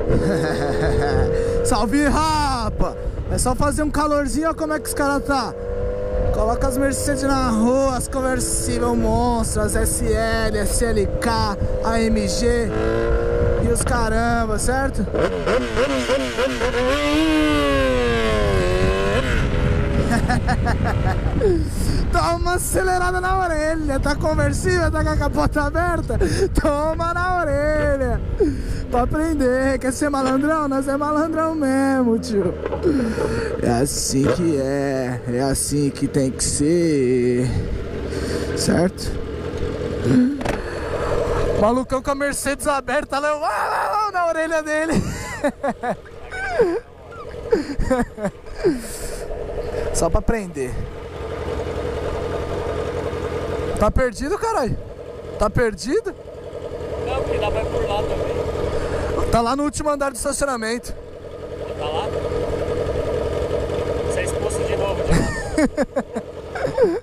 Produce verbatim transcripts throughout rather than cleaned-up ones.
Salve, rapa! É só fazer um calorzinho, olha como é que os caras tá. Coloca as Mercedes na rua, as conversível monstros, as S L, S L K, A M G e os caramba, certo? Toma uma acelerada na orelha, tá conversível, tá com a capota aberta? Toma na orelha. Pra aprender, quer ser malandrão? Nós é malandrão mesmo, tio. É assim que é, é assim que tem que ser. Certo? Malucão com a Mercedes aberta lá, na orelha dele. Só pra aprender. Tá perdido, caralho? Tá perdido? Não, porque dá pra ir por lá também. Tá lá no último andar do estacionamento. Tá lá? Você é expulso de novo de lá.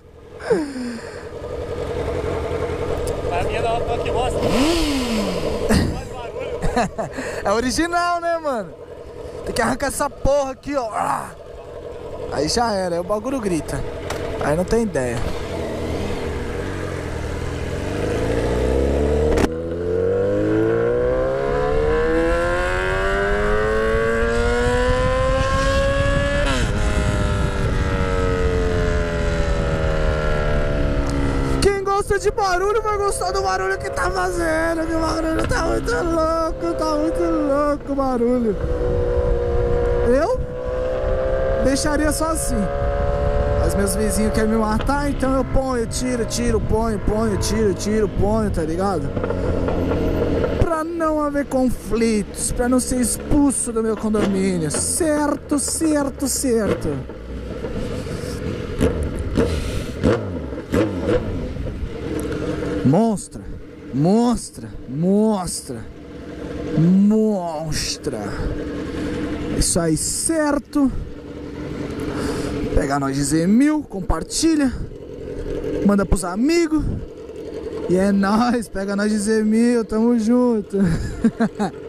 Mas a minha não, tô aqui, mostra. Faz barulho. É original, né, mano? Tem que arrancar essa porra aqui, ó. Aí já era, aí o bagulho grita. Aí não tem ideia. Quem gosta de barulho vai gostar do barulho que tá fazendo. Que o barulho tá muito louco, tá muito louco o barulho. Eu deixaria só assim. Mas meus vizinhos querem me matar, então eu ponho, tiro, tiro, ponho, ponho, tiro, tiro, ponho, tá ligado? Pra não haver conflitos, pra não ser expulso do meu condomínio. Certo, certo, certo. Monstra, mostra, mostra, monstra. Isso aí, certo? Pega nós de Z mil, compartilha, manda pros amigos. E é nóis, pega nós de Z mil, tamo junto.